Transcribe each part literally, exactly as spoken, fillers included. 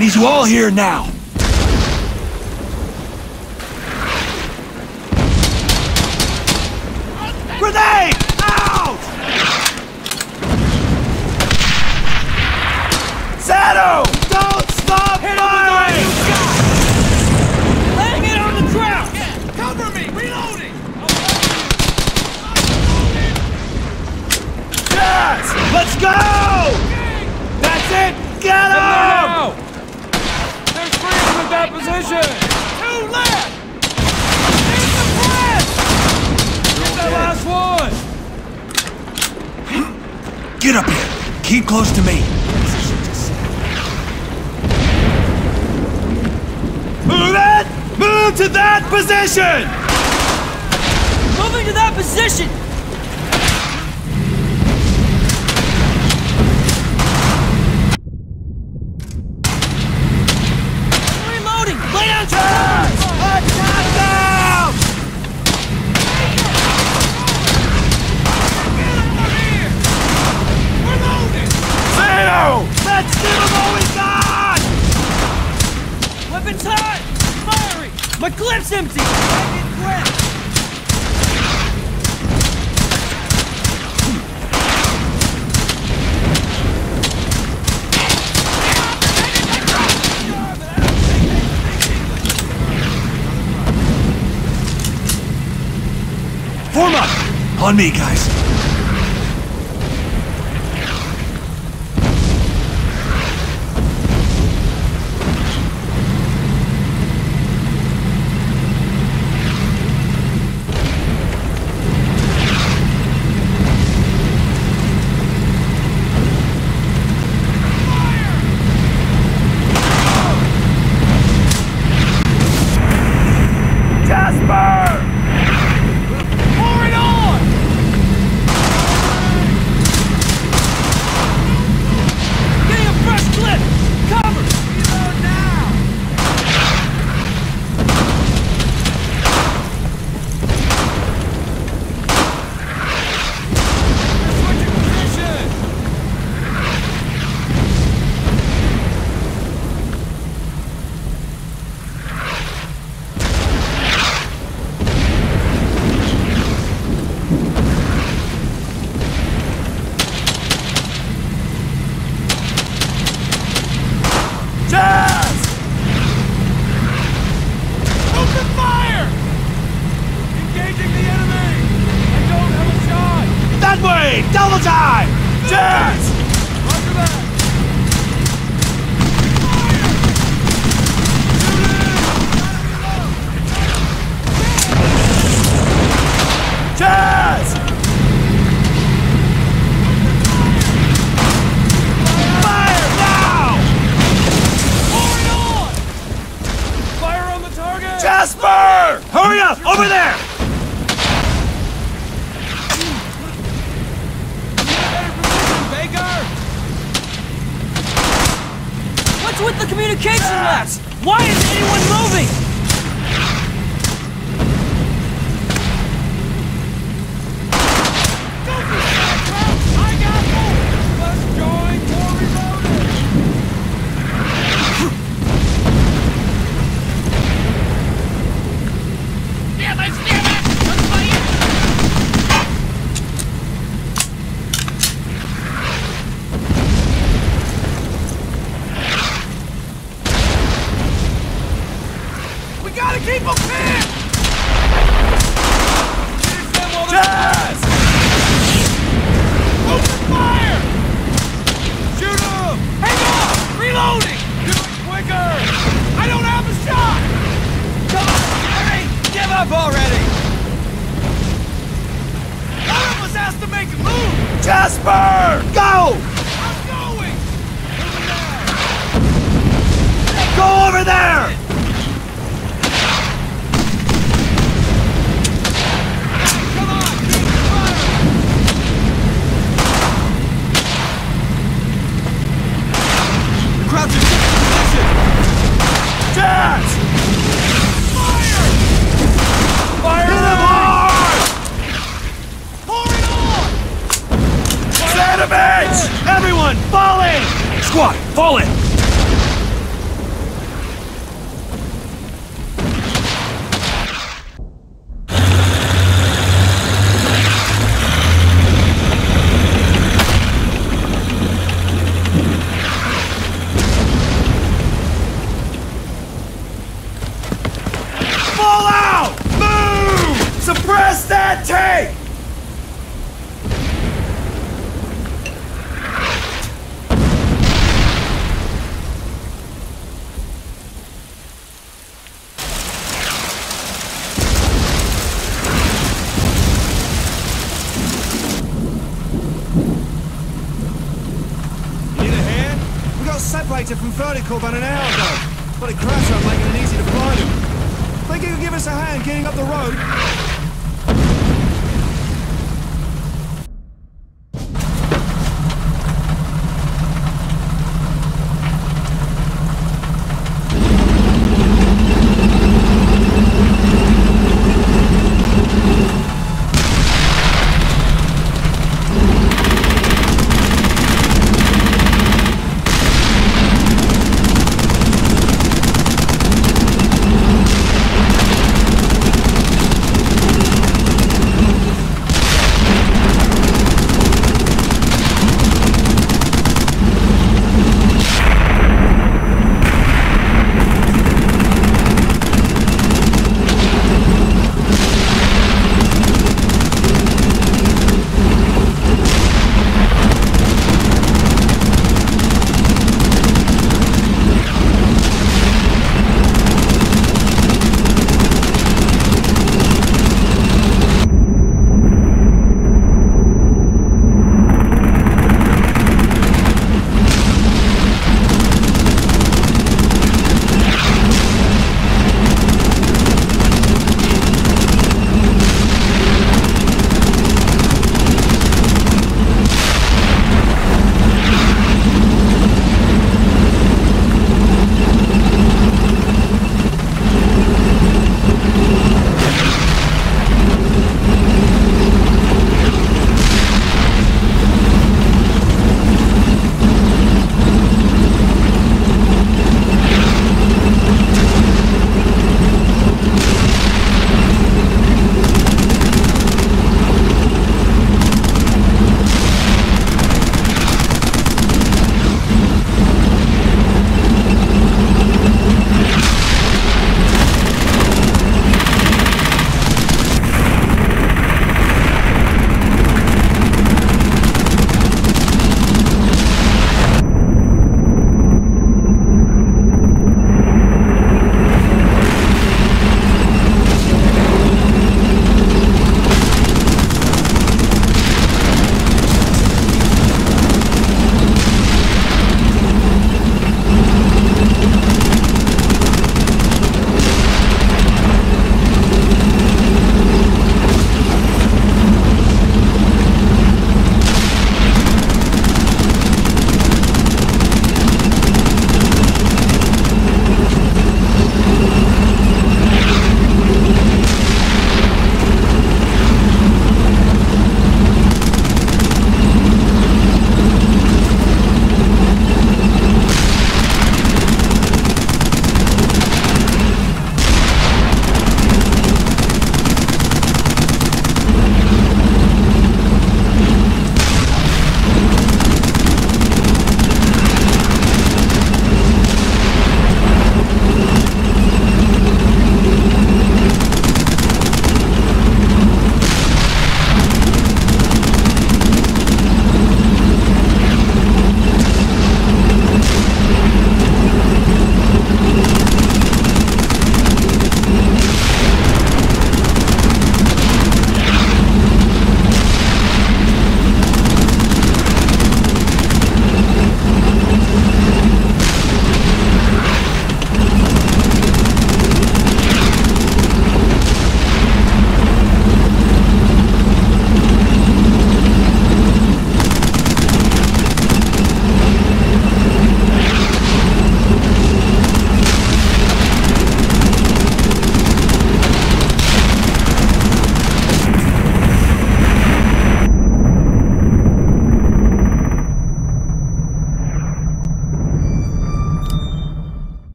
need you all here now. Grenade! Out! Zeno! Don't stop firing! Laying it on the ground! Yeah, cover me! Reloading! Yes! Let's go! That's it! Get him! There's freedom at that position! Two left! Here's the press! Get that last one! Get up here. Keep close to me. Move it! Move to that position! Moving to that position! Reloading! Lay down! Yes! Attack them! Zeno! Let's give them all we got! Weapons high! Firing! My clip's empty! Take it quick! Form up! On me, guys. Double time! Jazz! Roger that! Jazz! Fire now! Pouring on! Fire on the target! Jasper! Hurry up! Over there! What's with the communication labs? Why isn't anyone moving? I got more! Let's join more reloaded! Damn it! Damn it! Let's fight! Gotta keep them pinned! Jazz! Open fire! Shoot them! Hang on! Reloading! Do it quicker! I don't have a shot! Come on, Harry! Give up already! One of us has to make a move! Jasper! Go! I'm going! Moving now! Go over there! Jazz! Fire! Fire! Hit him hard! Pour it on! Sandwich! Everyone, fall in! Squad, fall in! operator from Vertical about an hour ago. But it crashed up, making it easy to find him. Think you could give us a hand getting up the road?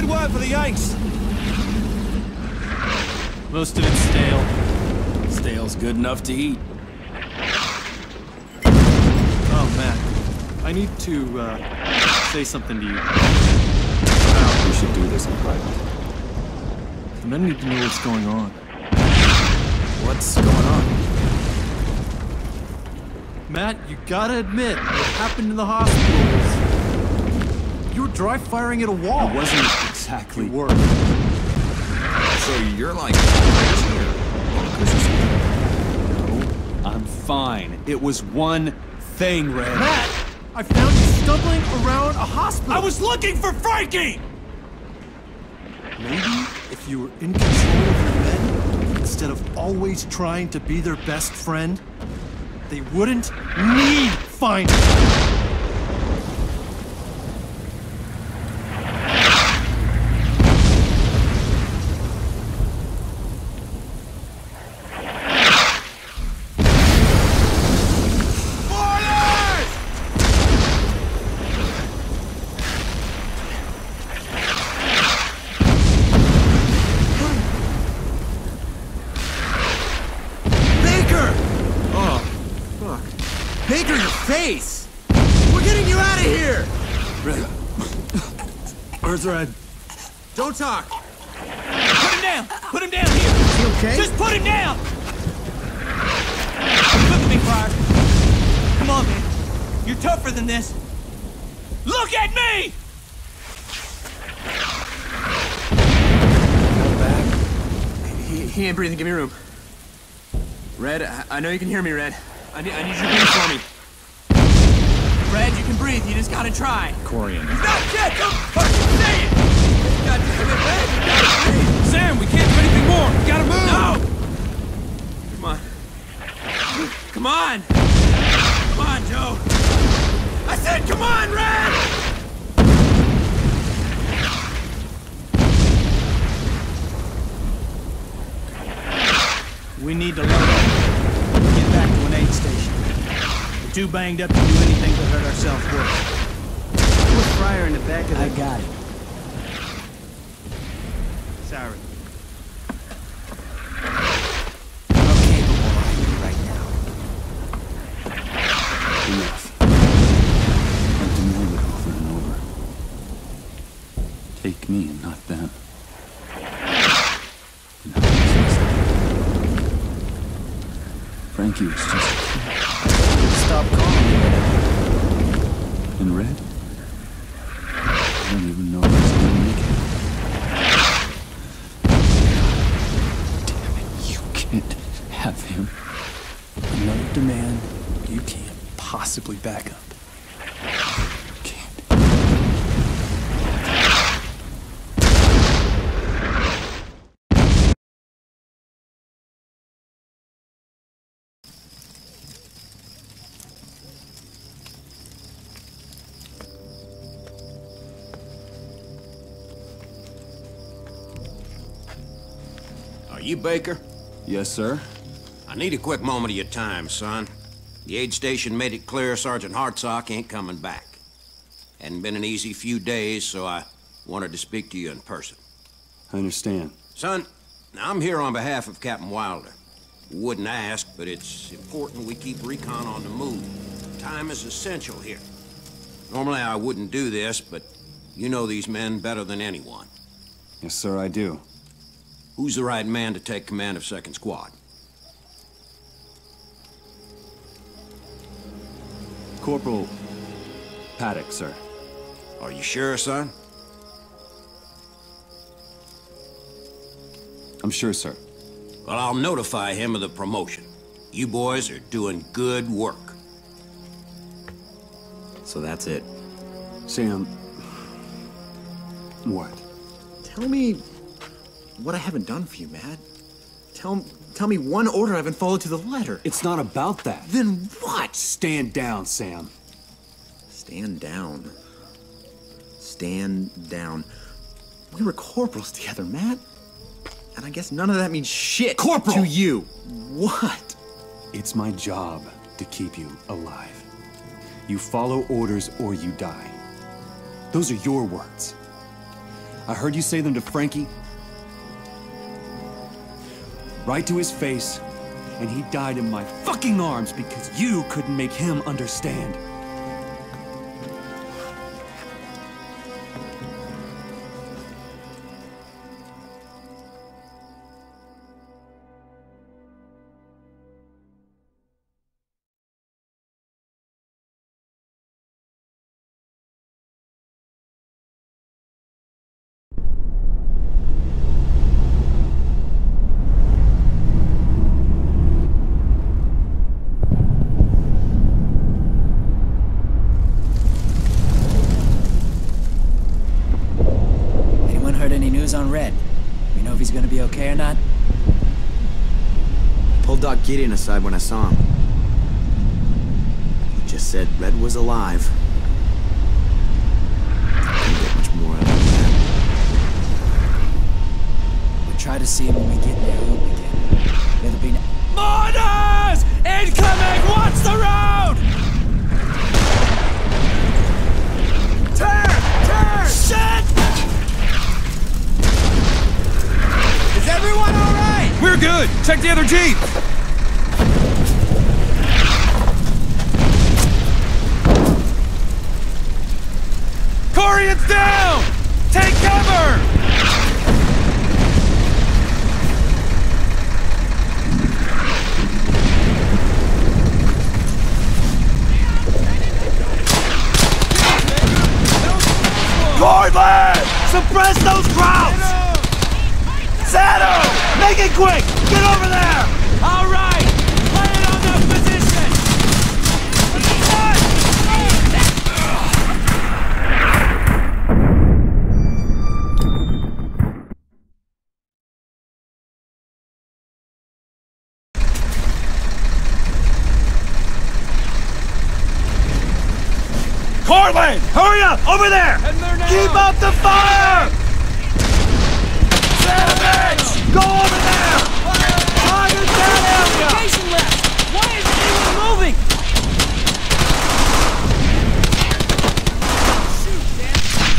Good work for the Yanks. Most of it's stale. Stale's good enough to eat. Oh, Matt. I need to, uh, say something to you. We should do this in private. The men need to know what's going on. What's going on? Matt, you gotta admit, what happened in the hospital was... You were dry firing at a wall. It wasn't exactly... You were. So you're like... No, I'm fine. It was one thing, Red. Matt! I found you stumbling around a hospital! I was looking for Frankie! Maybe if you were in control of your men, instead of always trying to be their best friend, they wouldn't need finding. Baker, your face! We're getting you out of here! Red. Where's Red? Don't talk! Put him down! Put him down here! Is he okay? Just put him down! Look at me, Fire. Come on, man. You're tougher than this. Look at me! Go back. He, he ain't breathing. Give me room. Red, I, I know you can hear me, Red. I need, I need you to breathe for me. Red, you can breathe. You just gotta try. Corian. He's not dead. Don't fucking say it. God damn it, Red. You gotta breathe. Sam, we can't do anything more. We gotta move. No. Come on. Come on. Come on, Joe. I said, come on, Red. We need to load up. Get back to an aid station. We're too banged up to do anything but hurt ourselves worse. Put Fryer in the back of the... I got it. Sorry. How capable are you right now? Enough. I've denied it over and over. Take me and not them. Frankie was just a kid. Stop calling me that. And Red? I don't even know if he's gonna make it. Damn it, you can't have him. Another demand you can't possibly back up. Can't. Are you Baker? Yes, sir. I need a quick moment of your time, son. The aid station made it clear Sergeant Hartsock ain't coming back. Hadn't been an easy few days, so I wanted to speak to you in person. I understand. Son, I'm here on behalf of Captain Wilder. Wouldn't ask, but it's important we keep recon on the move. Time is essential here. Normally I wouldn't do this, but you know these men better than anyone. Yes, sir, I do. Who's the right man to take command of Second Squad? Corporal Paddock, sir. Are you sure, son? I'm sure, sir. Well, I'll notify him of the promotion. You boys are doing good work. So that's it. Sam... What? Tell me what I haven't done for you, Matt. Tell, tell me one order I haven't followed to the letter. It's not about that. Then what? Stand down, Sam. Stand down. Stand down. We were corporals together, Matt. And I guess none of that means shit Corporal! to you. What? It's my job to keep you alive. You follow orders or you die. Those are your words. I heard you say them to Frankie. Right to his face. And he died in my fucking arms because you couldn't make him understand. On Red. We know if he's gonna be okay or not? Pulled Doc Gideon aside when I saw him. He just said Red was alive. Couldn't get much more out of that. We'll try to see him when we get near Hoop again. It'll be... Mortars! Incoming! Watch the road! Turn! Turn! Shit! Is everyone all right? We're good! Check the other Jeep! Corian's down! Take cover! Cortland! Suppress those crowds! Sato! Make it quick! Get over there! All right! Play it on that position! Cortland! Hurry up! Over there! Keep up the fire! Savage! Go over there! Target that area! Communication left! Why isn't anyone moving? Shoot, man!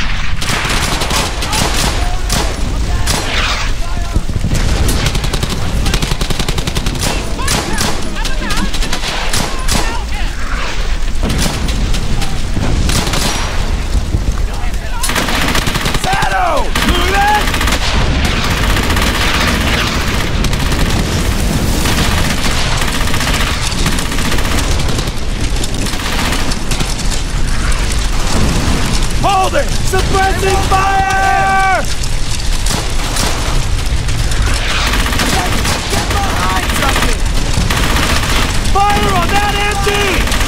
Sato! Move it! Hold it! Suppressing fire! Get behind something! Fire on that empty!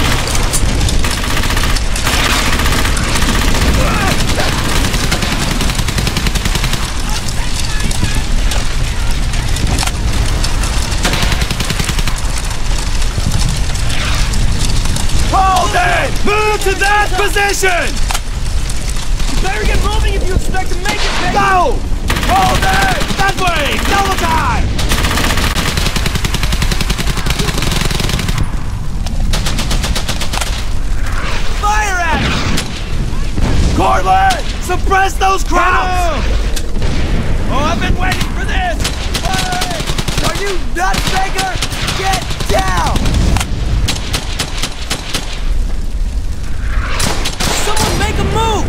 Hold it! Move to that position! Better get moving if you expect to make it, baby! Go! Hold it! That way! Double time! Fire at him! Cortland! Suppress those crowds! Oh, I've been waiting for this! Hey! Are you nuts, Baker? Get down! Someone make a move!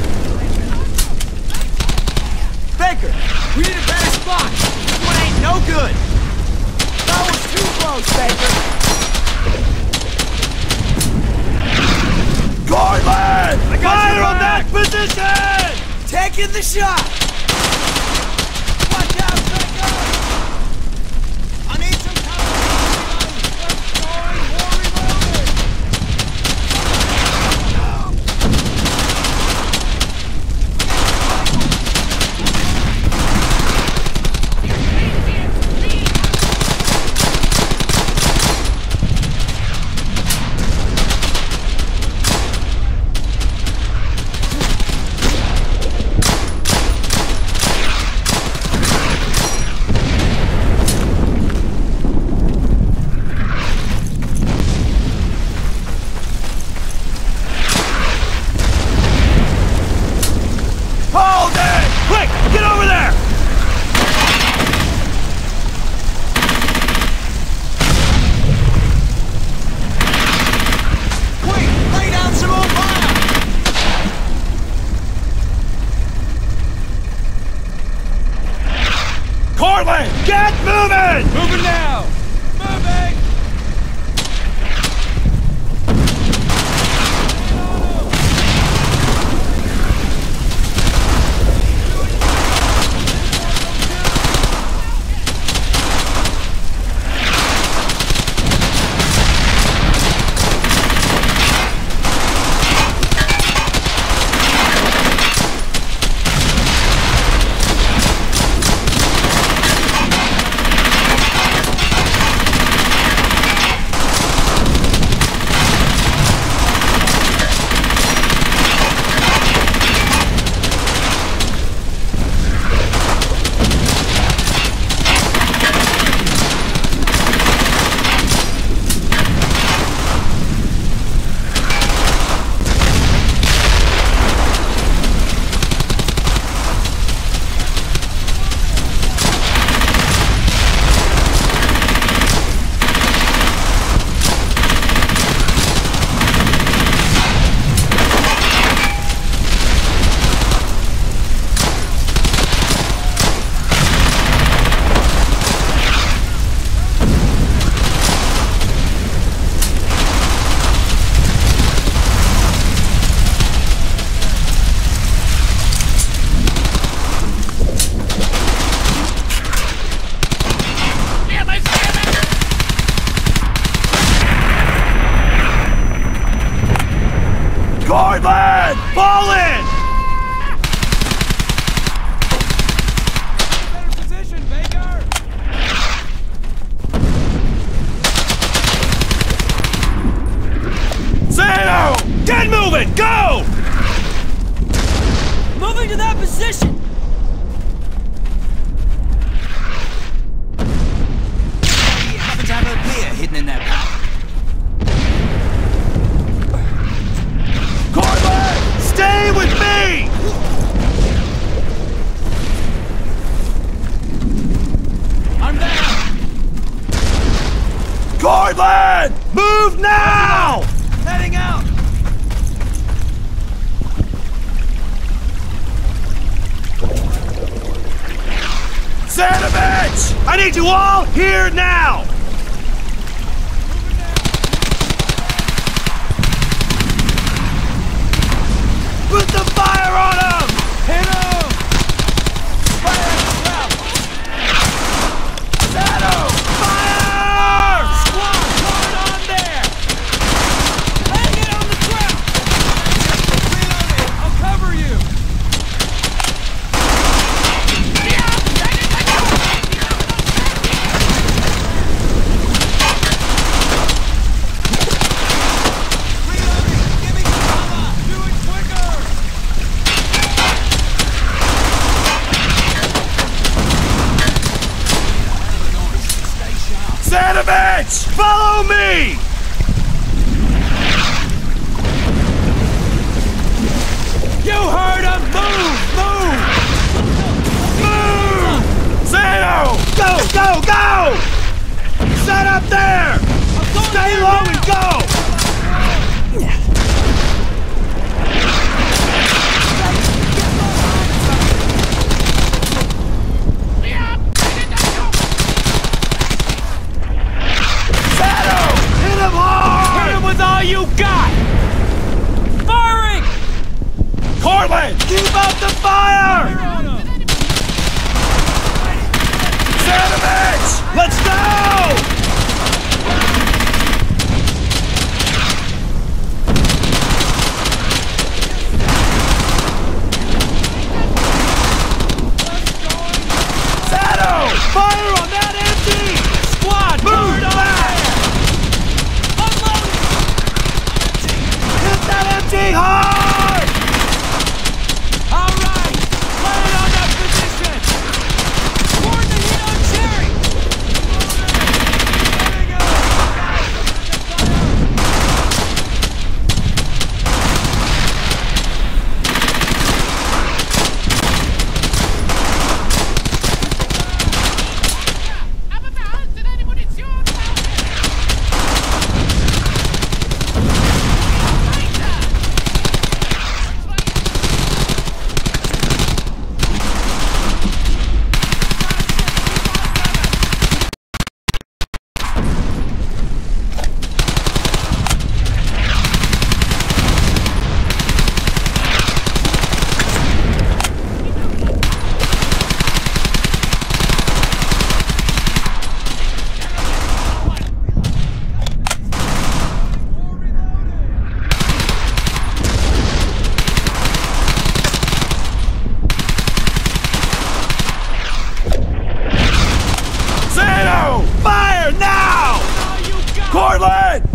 Baker, we need a better spot. This one ain't no good. That was too close, Baker. Cortland! Fire on that position! Taking the shot. Watch out, Baker. I need some cover. Let's go and more reloaded. Cortland, get moving! Moving now! Moving! Cortland! Fall in! Better position, Baker! Zeno! Get moving! Go! Moving to that position! You happen to have a beer hidden in that pack? Stay with me! I'm down! Cortland! Move now! Heading out! Zanovich! I need you all here now! Put the fire on him! Hit him! Fire at the trap! Shadow! Fire! Squad, hard on there! Hang it on the trap! Reloading! I'll cover you! Zanovich! Follow me! You heard him! Move! Move! Move! Zeno! Go! Go! Go! Set up there! Stay low and go! All you got! Firing! Cortland, keep up the fire! Zanovich, let's go!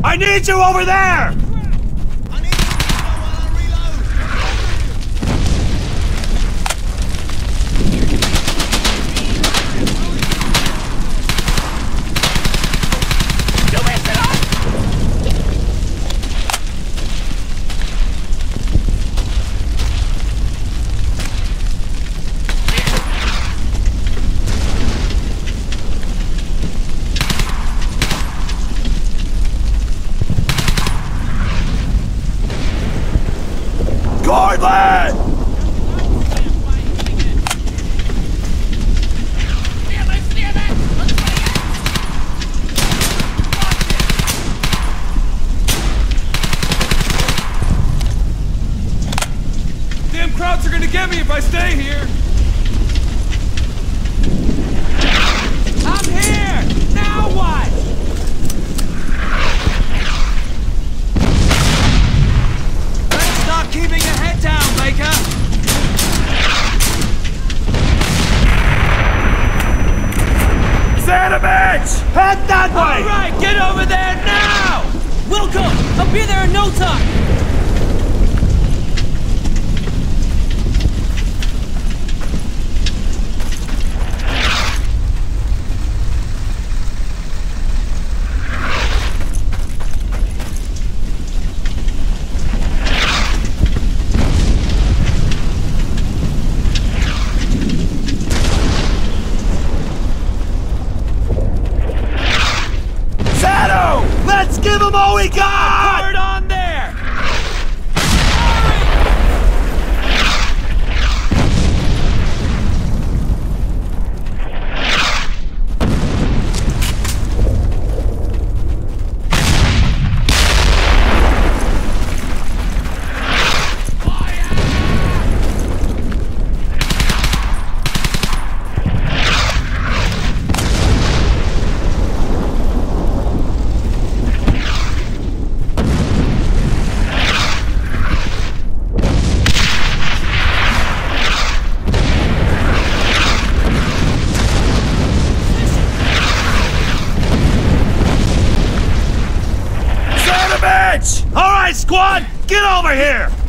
I need you over there! Crowds are gonna get me if I stay here! I'm here! Now what? Better start keeping your head down, Baker! Sanovich! Head that way! Alright, get over there now! Welcome! I'll be there in no time! Let's give him all we got! Hard on there! All right, squad, get over here!